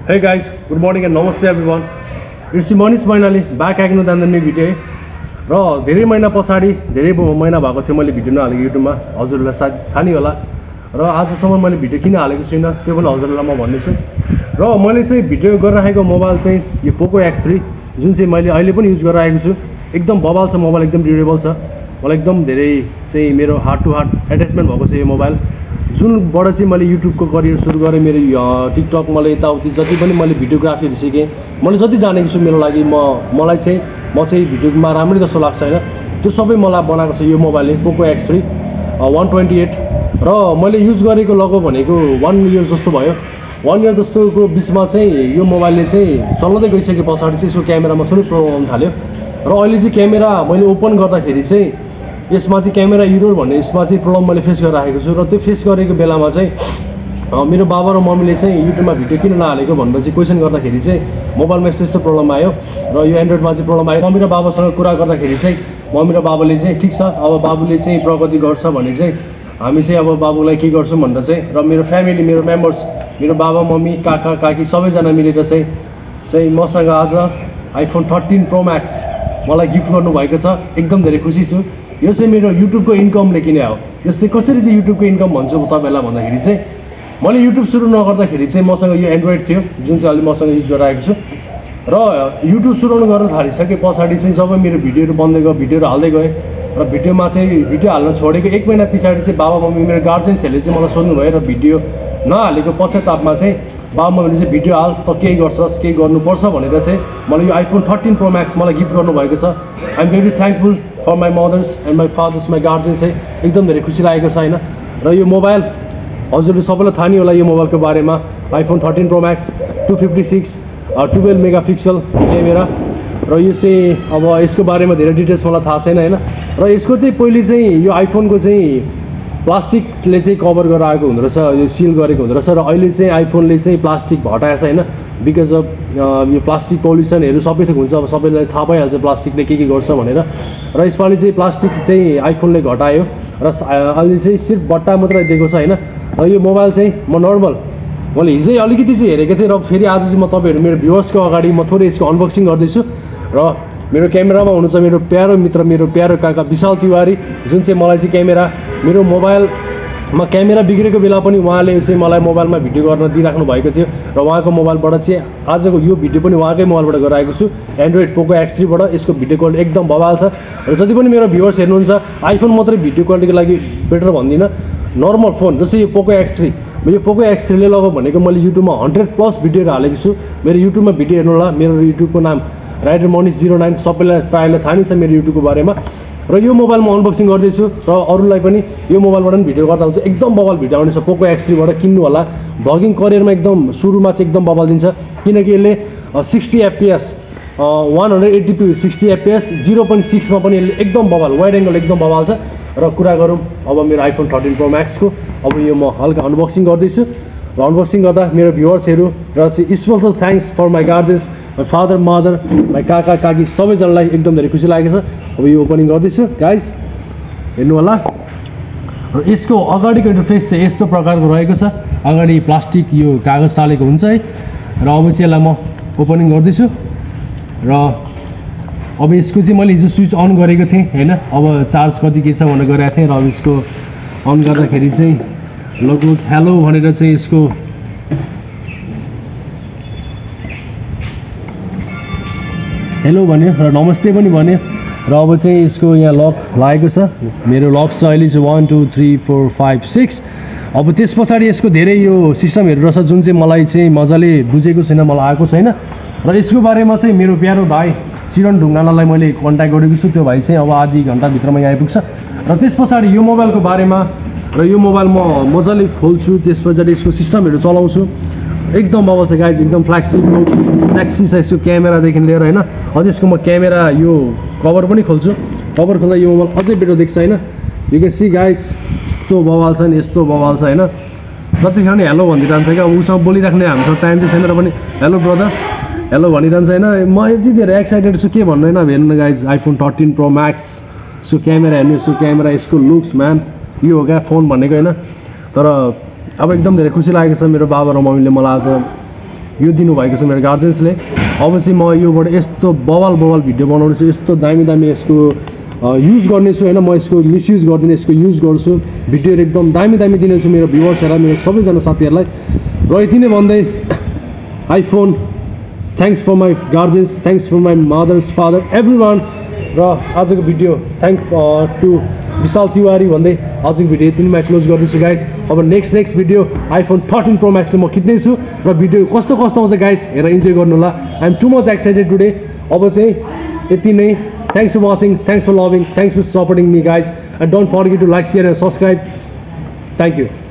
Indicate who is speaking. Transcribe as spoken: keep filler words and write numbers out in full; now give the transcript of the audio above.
Speaker 1: Hey guys, good morning and namaste everyone. It's Manish Mainali back again with another new video. र धेरै महिना पछाडी धेरै महिना भएको थियो मैले भिडियो नहालेको युट्युबमा हजुरहरुलाई सायद थाहा नै होला र आजसम्म मैले भिडियो किन हालेको छैन त्यो पनि हजुरहरुलाई म भन्दैछु र मैले चाहिँ भिडियो गरिरहेको मोबाइल चाहिँ यो पोको एक्स थ्री जुन चाहिँ मैले अहिले पनि युज गरिरहेको छु एकदम बबाल छ मोबाइल एकदम ड्युरेबल छ मलाई एकदम धेरै चाहिँ मेरो हार्ट टु हार्ट अट्याचमेन्ट भएको छ यो मोबाइल जुनबाट चाहिँ मैले युट्युबको करियर सुरु गरेँ मेरो टिकटक मैले यताउति जति पनि मैले भिडियोग्राफीहरू सिकेँ मैले जति जानेको छु मेरो लागि म मलाई चाहिँ म चाहिँ भिडियोमा राम्रै जस्तो लाग्छ हैन त्यो सबै मलाई बनाएको छ यो मोबाइलले Poco X three one twenty eight र मैले युज गरेको लगभग भनेको वन इयर जस्तो भयो वन इयर जस्तोको बिचमा चाहिँ यो मोबाइलले चाहिँ चलाउँदै गइसके पछाडि चाहिँ यसको क्यामेरामा थोरै प्रब्लम आउन थाल्यो र अहिले चाहिँ क्यामेरा मैले ओपन गर्दाखेरि चाहिँ यसमा चाहिँ क्यामेरा इरर भन्ने यसमा चाहिँ प्रब्लम मैले फेस गरिरहेको छु र त्यो फेस गरेको बेलामा चाहिँ मेरो बाबा र मम्मीले चाहिँ युट्युबमा भिडियो किन नहालेको भनेर चाहिँ क्वेसन गर्दाखेरि चाहिँ मोबाइलमा यस्तो यस्तो प्रब्लम आयो र यो एन्ड्रोइडमा चाहिँ प्रब्लम आयो मम्मी र बाबासँग कुरा गर्दाखेरि चाहिँ मम्मी र बाबाले चाहिँ ठिक छ अब बाबुले चाहिँ प्रगति गर्छ भने चाहिँ हामी चाहिँ अब बाबुलाई के गर्छौँ भनेर चाहिँ र मेरो फ्यामिली मेरो मेम्बर्स मेरो बाबा मम्मी काका काकी सबैजना मिलेर चाहिँ चाहिँ मसँग आज आइफोन थर्टिन प्रो म्याक्स मलाई गिफ्ट गर्नुभएको छ एकदम धेरै खुसी छु यो चाहिँ मेरो युट्युबको इन्कमले किने हो यो चाहिँ कसरी चाहिँ युट्युबको इन्कम भन्छु तपाईँहरूलाई भन्दाखेरि चाहिँ मैले युट्युब सुरु नगर्दाखेरि चाहिँ मसँग यो एन्ड्रोइड थियो जुन चाहिँ अहिले मसँग युज गरिरहेको छु र युट्युब सुरु गर्न थालिसके पछाडि चाहिँ जब मेरो भिडियोहरू बन्दै गयो भिडियोहरू हाल्दै गएँ र भिडियोमा चाहिँ भिडियो हाल्न छोडेको एक महिना पछाडि चाहिँ बाबा मम्मी मेरो गार्जेन्सहरूले चाहिँ मलाई सोध्नुभयो र भिडियो नहालेको पश्चातापमा चाहिँ बाबा मम्मीले चाहिँ भिडियो हाल त केही गर्छस् केही गर्नुपर्छ भनेर चाहिँ मलाई यो आइफोन थर्टिन प्रो म्याक्स मलाई गिफ्ट गर्नुभएको छ I am very thankful for my mothers and my fathers my guardians चाहिँ एकदम धेरै खुसी लागेको छ होइन र यो मोबाइल हजुरले सबैलाई थाहा नै होला यो मोबाइलको बारेमा iPhone thirteen pro max two fifty six twelve mega pixel camera र यो चाहिँ अब यसको बारेमा धेरै डिटेल्स मलाई थाहा छैन होइन र यसको चाहिँ पहिले चाहिँ यो आइफोनको चाहिँ प्लास्टिकले चाहिँ कभर गरेर आएको हुँदो रहेछ यो सिल गरेको हुँदो रहेछ र अहिले चाहिँ आइफोनले चाहिँ प्लास्टिक हटाएछ होइन बिकज अफ यो प्लास्टिक पोल्युसनहरू सबै थोक हुन्छ अब सबैलाई थाहा भइहाल्छ प्लास्टिकले के के गर्छ भनेर र यसपालि चाहिँ प्लास्टिक चाहिँ आइफोनले घटायो र अहिले चाहिँ सिर्फ बट्टा मात्रै दिएको छ होइन र यो मोबाइल चाहिँ म नर्मल मैले हिजै अलिकति चाहिँ हेरेको थिएँ र फेरि आज चाहिँ म तपाईँहरू मेरो भ्युवर्सको अगाडि म थोरै यसको अनबक्सिङ गर्दैछु र मेरो क्यामेरामा हुनुहुन्छ मेरो प्यारो मित्र मेरो प्यारो काका विशाल तिवारी जुन चाहिँ मलाई चाहिँ क्यामेरा मेरो मोबाइलमा क्यामेरा बिग्रेको बेला पनि उहाँले चाहिँ मलाई मोबाइलमा भिडियो गर्न दिइराख्नु भएको थियो र उहाँको मोबाइलबाट चाहिँ आजको यो भिडियो पनि उहाँकै मोबाइलबाट गराएको छु एन्ड्रोइड पोको एक्स थ्रीबाट यसको भिडियो क्वालिटी एकदम बवाल छ र जति पनि मेरो भ्युवर्स हेर्नुहुन्छ आइफोन मात्रै भिडियो क्वालिटीको लागि बेटर भन्दिनँ नर्मल फोन जस्तै यो पोको एक्स थ्री यो पोको एक्स थ्रीले लगभग भनेको मैले युट्युबमा हन्ड्रेड प्लस भिडियोहरू हालेको छु मेरो युट्युबमा भिडियो हेर्नु होला मेरो युट्युबको नाम राइडर मनिस जिरो नाइन सबैलाई प्रायःलाई थाहा नै छ मेरो युट्युबको बारेमा र यो मोबाइल म अनबक्सिङ गर्दैछु र अरूलाई पनि यो मोबाइलबाट पनि भिडियो गर्दा हुन्छ एकदम बवाल भिडियो आउने छ पोको एक्स थ्रीबाट किन्नु होला भ्लगिङ करियरमा एकदम सुरुमा चाहिँ एकदम बवाल दिन्छ किनकि यसले sixty FPS one hundred eighty P sixty FPS zero point सिक्समा पनि यसले एकदम बवाल वाइड एङ्गल एकदम बवाल छ र कुरा गरौँ अब मेरो आइफोन थर्टिन प्रो म्याक्सको अब यो म हल्का अनबक्सिङ गर्दैछु र अनबक्सिङ गर्दा मेरो भ्युवर्सहरू र चाहिँ special thanks for my guardians my father mother my काका काकी सबैजनालाई एकदम धेरै खुसी लागेको छ अब यो ओपनिङ गर्दैछु गाइज हेर्नु होला र यसको अगाडिको इन्टरफेस चाहिँ यस्तो प्रकारको रहेको छ अगाडि प्लास्टिक यो कागज टालेको हुन्छ है र अब चाहिँ यसलाई म ओपनिङ गर्दैछु र अब यसको चाहिँ मैले हिजो स्विच अन गरेको थिएँ होइन अब चार्ज कति के छ भनेर गरेको थिएँ र अब यसको अन गर्दाखेरि चाहिँ लगभग हेलो भनेर चाहिँ यसको हेलो भन्यो र नमस्ते पनि भन्यो र अब चाहिँ यसको यहाँ लक लागेको छ मेरो लक छ अहिले चाहिँ one two three four five six अब त्यस पछाडि यसको धेरै यो सिस्टमहरू रहेछ जुन चाहिँ मलाई चाहिँ मजाले बुझेको छैन मलाई आएको छैन र यसको बारेमा चाहिँ मेरो प्यारो भाइ चिरन ढुङ्गानालाई मैले कन्ट्याक्ट गरेको छु त्यो भाइ चाहिँ अब आधी घन्टाभित्रमा यहाँ आइपुग्छ र त्यस पछाडि यो मोबाइलको बारेमा र यो मोबाइल म मजाले खोल्छु त्यस पछाडि यसको सिस्टमहरू चलाउँछु एकदम बवाल छ गाइज एकदम फ्ल्याक्सिबल सेक्सी छ यसको क्यामेरादेखि लिएर होइन अझ यसको म क्यामेरा यो कभर पनि खोल्छु कभर खोल्दा यो मोबाइल अझै बेटर देख्छ होइन यु क्यान सी गाइज यस्तो बवाल छ नि यस्तो बवाल छ होइन जतिखेर नि हेलो भनिदिइरहन्छ क्या उसँग बोलिराख्ने हाम्रो टाइम चाहिँ छैन र पनि हेलो ब्रदर हेलो भनिरहन्छ होइन म यति धेरै एक्साइटेड छु के भन्नु होइन हेर्नु guys iPhone thirteen pro max यसको क्यामेरा हेर्नु यसको क्यामेरा यसको लुक्स म्यान यो हो क्या फोन भनेको होइन तर अब एकदम धेरै खुसी लागेको छ मेरो बाबा र मम्मीले मलाई आज यो दिनुभएको छ मेरो गार्जेन्सले। अब चाहिँ म योबाट यस्तो बवाल बवाल भिडियो बनाउनेछु, यस्तो दामी दामी यसको युज गर्नेछु होइन, म यसको मिसयुज गर्दिनँ, यसको युज गर्छु, भिडियोहरू एकदम दामी दामी दिनेछु मेरो भ्युवर्सहरूलाई, मेरो सबैजना साथीहरूलाई। र यति नै भन्दै iPhone, thanks for my guardians, thanks for my mothers father every one. र आजको video thank to Vishal Tiwari भन्दै आजको भिडियो यतिमा क्लोज गर्दैछु गाइज। अब next next video iPhone thirteen pro म्याक्सले म खिच्दैछु र भिडियो कस्तो कस्तो आउँछ गाइज हेरेर इन्जोय गर्नु होला। I am too much excited today. अब चाहिँ यति नै। Thanks for watching, thanks for loving, thanks for supporting me guys, and don't forget to like, share and subscribe. Thank you.